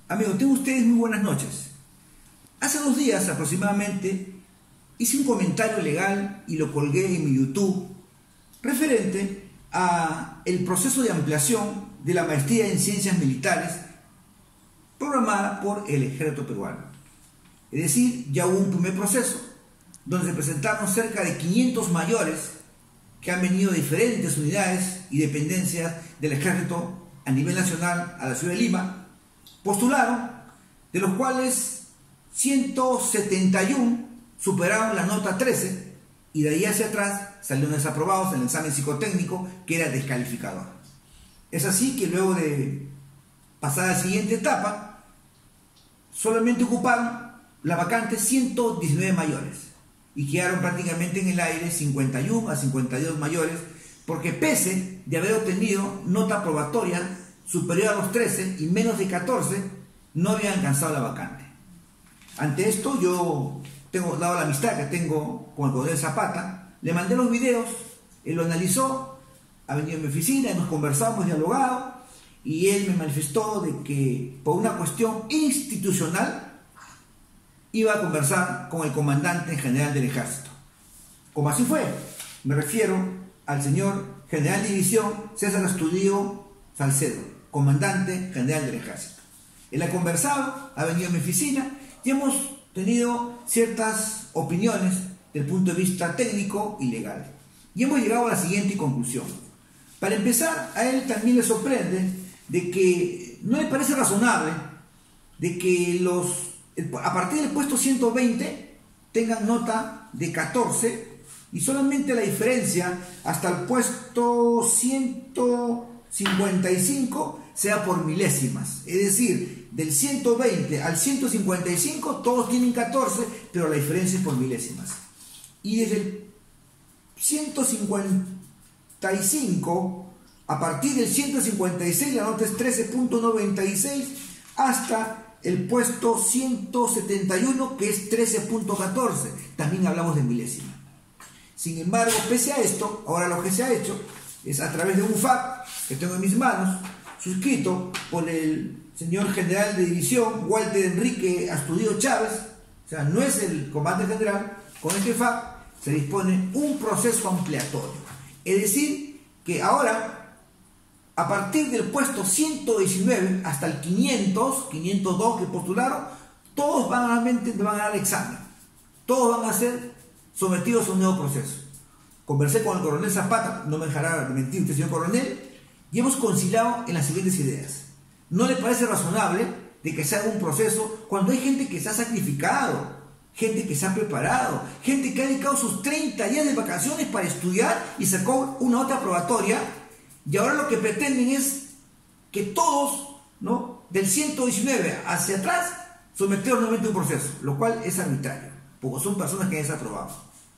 Amigos, tengan ustedes muy buenas noches. Hace 2 días aproximadamente hice un comentario legal y lo colgué en mi YouTube referente a el proceso de ampliación de la maestría en ciencias militares programada por el ejército peruano. Es decir, ya hubo un primer proceso donde se presentaron cerca de 500 mayores que han venido de diferentes unidades y dependencias del ejército a nivel nacional a la ciudad de Lima. Postularon, de los cuales 171 superaron la nota 13 y de ahí hacia atrás salieron desaprobados en el examen psicotécnico, que era descalificador. Es así que luego de pasar a la siguiente etapa, solamente ocuparon la vacante 119 mayores y quedaron prácticamente en el aire 51 a 52 mayores, porque pese de haber obtenido nota probatoria superior a los 13 y menos de 14, no habían alcanzado la vacante. Ante esto, yo dado la amistad que tengo con el coronel Zapata, le mandé los videos, él lo analizó, ha venido a mi oficina, hemos conversado, hemos dialogado, y él me manifestó de que por una cuestión institucional iba a conversar con el comandante general del ejército. Como así fue, me refiero al señor general de división César Astudillo Salcedo, comandante general del ejército. Él ha conversado, ha venido a mi oficina y hemos tenido ciertas opiniones del punto de vista técnico y legal. Y hemos llegado a la siguiente conclusión. Para empezar, a él también le sorprende de que no le parece razonable de que a partir del puesto 120 tengan nota de 14 y solamente la diferencia hasta el puesto 155 sea por milésimas. Es decir, del 120 al 155 todos tienen 14, pero la diferencia es por milésimas. Y desde el 155, a partir del 156 la nota es 13.96 hasta el puesto 171, que es 13.14. También hablamos de milésima. Sin embargo, pese a esto, ahora lo que se ha hecho es a través de un FAQ que tengo en mis manos, suscrito por el señor general de división Walter Enrique Astudillo Chávez, o sea, no es el comandante general. Con este FAQ se dispone un proceso ampliatorio. Es decir, que ahora, a partir del puesto 119 hasta el 502 que postularon, todos van a dar examen. Todos van a ser sometidos a un nuevo proceso. Conversé con el coronel Zapata, no me dejará mentir usted, señor coronel, y hemos conciliado en las siguientes ideas. ¿No le parece razonable de que se haga un proceso cuando hay gente que se ha sacrificado, gente que se ha preparado, gente que ha dedicado sus 30 días de vacaciones para estudiar y sacó una nota probatoria, y ahora lo que pretenden es que todos, ¿no?, del 119 hacia atrás sometieron nuevamente un proceso, lo cual es arbitrario, porque son personas que han desaprobado?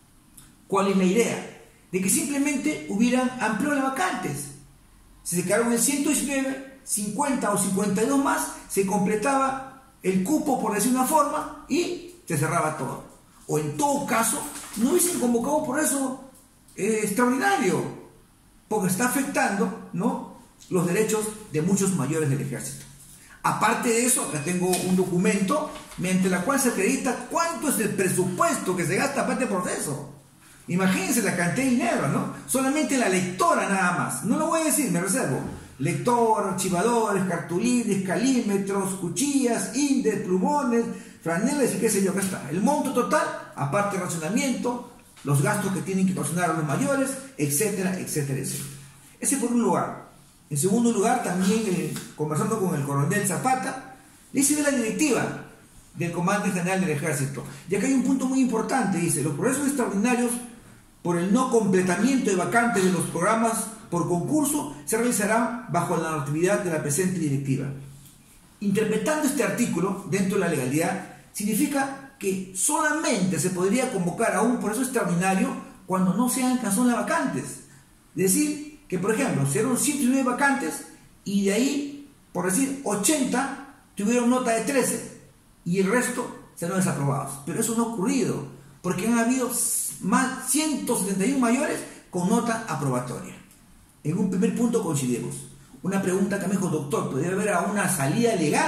¿Cuál es la idea? De que simplemente hubieran ampliado las vacantes. Si se quedaron en 119, 50 o 52 más, se completaba el cupo, por decir una forma, y se cerraba todo. O en todo caso, no hubiesen convocado por eso extraordinario, porque está afectando, ¿no?, los derechos de muchos mayores del ejército. Aparte de eso, acá tengo un documento mediante la cual se acredita cuánto es el presupuesto que se gasta para este proceso. Imagínense la cantidad de dinero, ¿no? Solamente la lectora nada más. No lo voy a decir, me reservo. Lector, archivadores, cartulines, calímetros, cuchillas, índices, plumones, franelas y qué sé yo, acá está. El monto total, aparte del racionamiento, los gastos que tienen que cocinar a los mayores, etcétera, etcétera, etcétera. Ese por un lugar. En segundo lugar, también conversando con el coronel Zapata, le hice ver la directiva del comandante general del ejército. Y acá hay un punto muy importante, dice: los procesos extraordinarios por el no completamiento de vacantes de los programas por concurso se realizarán bajo la normatividad de la presente directiva. Interpretando este artículo dentro de la legalidad, significa que solamente se podría convocar a un proceso extraordinario cuando no se han alcanzado las vacantes. Es decir, que por ejemplo, se dieron 109 vacantes y de ahí, por decir, 80 tuvieron nota de 13 y el resto serán desaprobados. Pero eso no ha ocurrido, porque han habido más 171 mayores con nota aprobatoria. En un primer punto coincidimos. Una pregunta que me dijo: doctor, ¿podría haber una salida legal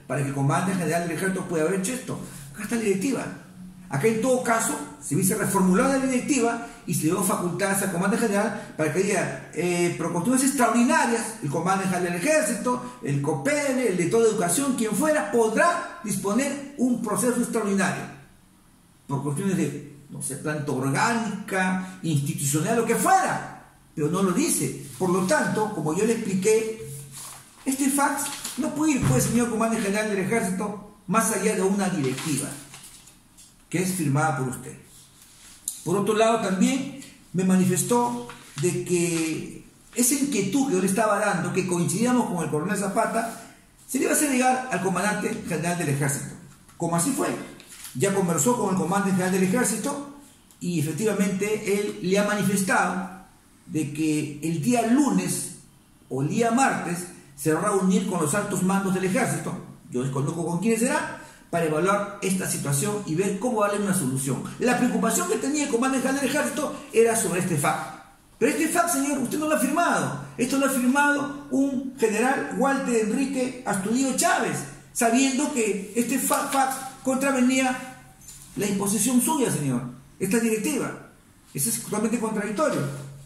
para que el comandante general del ejército pueda haber hecho esto? Acá está la directiva. Acá en todo caso se hubiese reformulado la directiva y se dio facultades al comandante general para que diga, por cuestiones extraordinarias, el comandante general del ejército, el COPEL, el de toda educación, quien fuera, podrá disponer un proceso extraordinario. Por cuestiones de, no sé, planta orgánica, institucional, lo que fuera. Pero no lo dice. Por lo tanto, como yo le expliqué, este fax no puede ir, pues, señor comandante general del ejército, más allá de una directiva que es firmada por usted. Por otro lado, también me manifestó de que esa inquietud que yo le estaba dando, que coincidíamos con el coronel Zapata, se le iba a hacer llegar al comandante general del ejército. Como así fue. Ya conversó con el comandante general del ejército y efectivamente él le ha manifestado de que el día lunes o el día martes se va a reunir con los altos mandos del ejército, yo desconozco con quiénes será, para evaluar esta situación y ver cómo darle una solución. La preocupación que tenía el comandante general del ejército era sobre este fax. Pero este fax, señor, usted no lo ha firmado. Esto lo ha firmado un general Walter Enrique Astudillo Chávez, sabiendo que este fax contravenía la imposición suya, señor, esta directiva. Eso es totalmente contradictorio.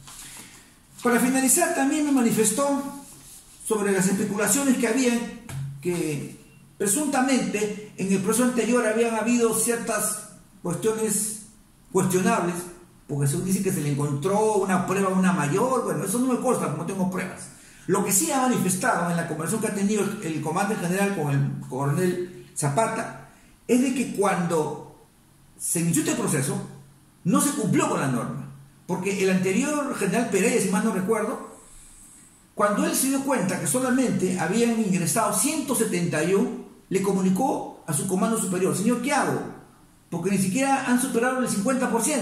Para finalizar, también me manifestó sobre las especulaciones que habían, que presuntamente en el proceso anterior habían habido ciertas cuestiones cuestionables, porque según dice que se le encontró una prueba, una mayor. Bueno, eso no me consta, como no tengo pruebas. Lo que sí ha manifestado en la conversación que ha tenido el comandante general con el coronel Zapata es de que cuando se inició este proceso no se cumplió con la norma, porque el anterior general Pereira, si mal no recuerdo, cuando él se dio cuenta que solamente habían ingresado 171, le comunicó a su comando superior: señor, ¿qué hago? Porque ni siquiera han superado el 50%.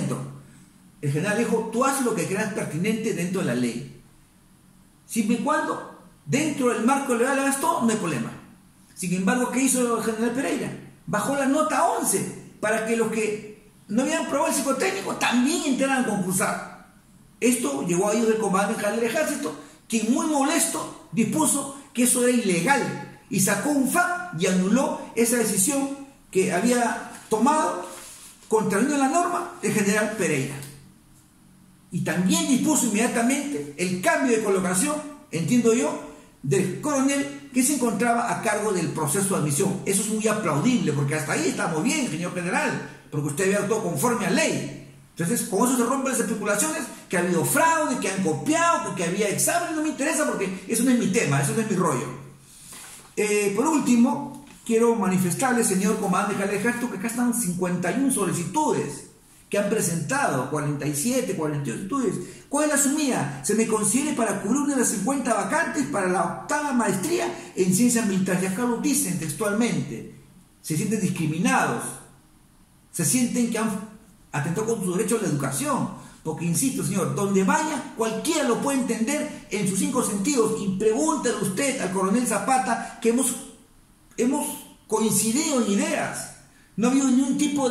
El general dijo: tú haces lo que creas pertinente dentro de la ley. Siempre y cuando dentro del marco legal hagas todo, no hay problema. Sin embargo, ¿qué hizo el general Pereira? Bajó la nota a 11 para que los que no habían probado el psicotécnico también entraran a concursar. Esto llegó a oídos del comandante general del ejército, quien muy molesto dispuso que eso era ilegal y sacó un fax y anuló esa decisión que había tomado, contraviniendo la norma, el general Pereira. Y también dispuso inmediatamente el cambio de colocación, entiendo yo, del coronel que se encontraba a cargo del proceso de admisión. Eso es muy aplaudible, porque hasta ahí estamos bien, señor general, porque usted había actuado conforme a ley. Entonces, con eso se rompen las especulaciones que ha habido fraude, que han copiado, que había examen. No me interesa, porque eso no es mi tema, eso no es mi rollo. Por último, quiero manifestarle, señor comandante general del ejército, que acá están 51 solicitudes que han presentado, 47, 48 solicitudes. ¿Cuál es la sumida? Se me considere para cubrir una de las 50 vacantes para la 8ª maestría en ciencias militares. Y acá lo dicen textualmente. Se sienten discriminados, se sienten que han atentado con su derecho a la educación. Porque, insisto, señor, donde vaya, cualquiera lo puede entender en sus 5 sentidos. Y pregúntale usted al coronel Zapata, que hemos coincidido en ideas. No ha habido ningún tipo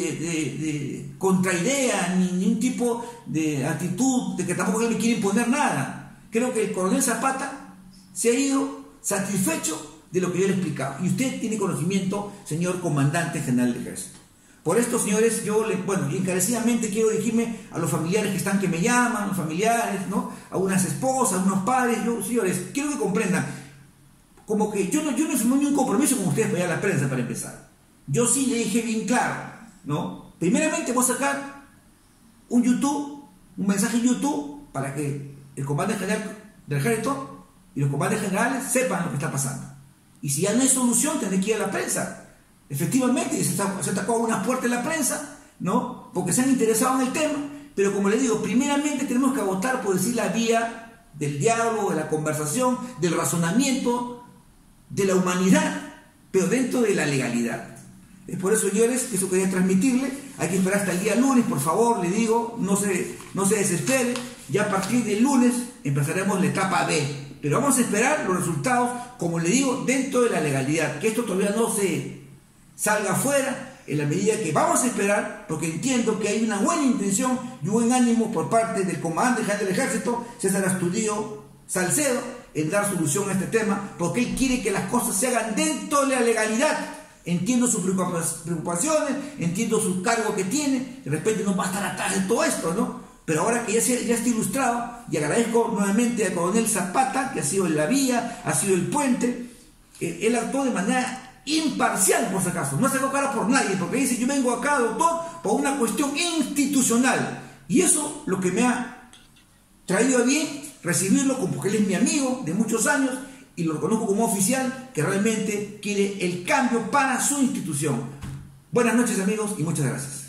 de contraidea, ni ningún tipo de actitud de que tampoco él me quiere imponer nada. Creo que el coronel Zapata se ha ido satisfecho de lo que yo le he explicado. Y usted tiene conocimiento, señor comandante general del ejército. Por esto, señores, yo encarecidamente quiero dirigirme a los familiares que me llaman, los familiares, ¿no? A unas esposas, a unos padres. Señores, quiero que comprendan, como que yo no firmé ningún compromiso con ustedes para ir a la prensa, para empezar. Yo sí le dije bien claro, ¿no? Primeramente voy a sacar un mensaje en YouTube, para que el comandante general del ejército y los comandantes generales sepan lo que está pasando. Y si ya no hay solución, tendré que ir a la prensa. Efectivamente, se atacó a una puerta en la prensa, ¿no? Porque se han interesado en el tema, pero como le digo, primeramente tenemos que agotar, por decir, la vía del diálogo, de la conversación, del razonamiento, de la humanidad, pero dentro de la legalidad. Es por eso, señores, eso quería transmitirle. Hay que esperar hasta el día lunes, por favor, le digo, no se desespere. Ya a partir del lunes empezaremos la etapa B, pero vamos a esperar los resultados, como le digo, dentro de la legalidad, que esto todavía no se salga afuera, en la medida que vamos a esperar, porque entiendo que hay una buena intención y un buen ánimo por parte del comandante general del ejército, César Astudillo Salcedo, en dar solución a este tema, porque él quiere que las cosas se hagan dentro de la legalidad. Entiendo sus preocupaciones, entiendo su cargo que tiene, de repente no va a estar atrás de todo esto, ¿no? Pero ahora que ya está ilustrado, y agradezco nuevamente al coronel Zapata, que ha sido la vía, ha sido el puente, él actuó de manera imparcial, por si acaso, no sacó cara por nadie, porque dice: yo vengo acá, doctor, por una cuestión institucional. Y eso lo que me ha traído a bien recibirlo, porque él es mi amigo de muchos años, y lo reconozco como oficial que realmente quiere el cambio para su institución. Buenas noches, amigos, y muchas gracias.